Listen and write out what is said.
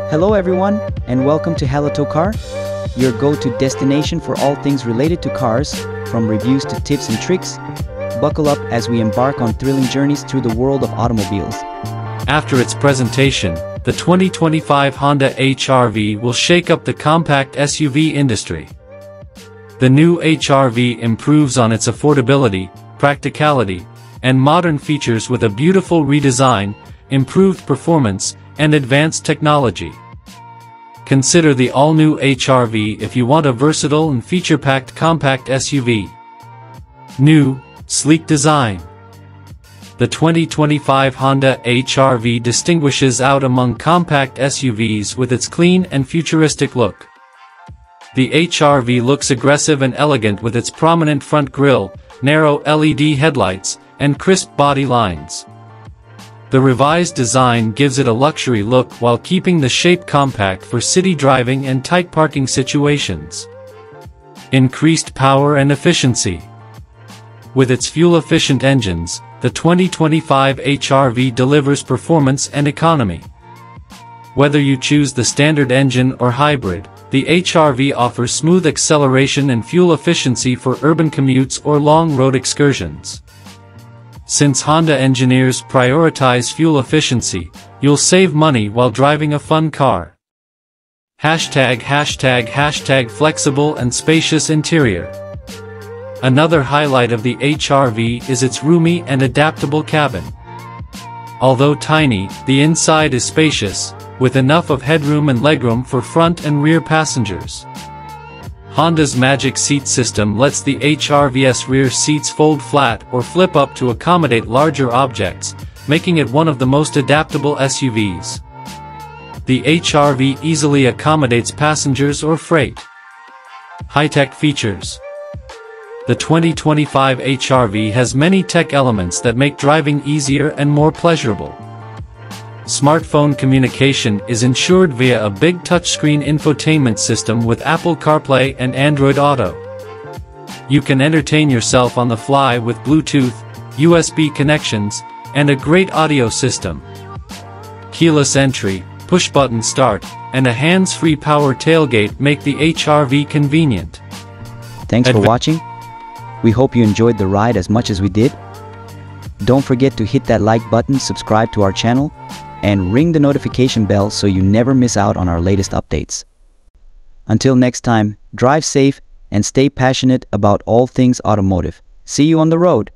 Hello everyone, and welcome to HalotoCar, your go-to destination for all things related to cars, from reviews to tips and tricks. Buckle up as we embark on thrilling journeys through the world of automobiles. After its presentation, the 2025 Honda HR-V will shake up the compact SUV industry. The new HR-V improves on its affordability, practicality, and modern features with a beautiful redesign, improved performance, and advanced technology. Consider the all-new HR-V if you want a versatile and feature-packed compact SUV. New, sleek design. The 2025 Honda HR-V distinguishes out among compact SUVs with its clean and futuristic look. The HR-V looks aggressive and elegant with its prominent front grille, narrow LED headlights, and crisp body lines. The revised design gives it a luxury look while keeping the shape compact for city driving and tight parking situations. Increased power and efficiency. With its fuel-efficient engines, the 2025 HR-V delivers performance and economy. Whether you choose the standard engine or hybrid, the HR-V offers smooth acceleration and fuel efficiency for urban commutes or long road excursions. Since Honda engineers prioritize fuel efficiency, you'll save money while driving a fun car. Hashtag flexible and spacious interior. Another highlight of the HR-V is its roomy and adaptable cabin. Although tiny, the inside is spacious, with enough of headroom and legroom for front and rear passengers. Honda's Magic Seat system lets the HR-V's rear seats fold flat or flip up to accommodate larger objects, making it one of the most adaptable SUVs. The HR-V easily accommodates passengers or freight. High-tech features. The 2025 HR-V has many tech elements that make driving easier and more pleasurable. Smartphone communication is ensured via a big touchscreen infotainment system with Apple CarPlay and Android Auto. You can entertain yourself on the fly with Bluetooth, USB connections, and a great audio system. Keyless entry, push-button start, and a hands-free power tailgate make the HR-V convenient. Thanks for watching. We hope you enjoyed the ride as much as we did. Don't forget to hit that like button, subscribe to our channel, and ring the notification bell so you never miss out on our latest updates. Until next time, drive safe and stay passionate about all things automotive. See you on the road.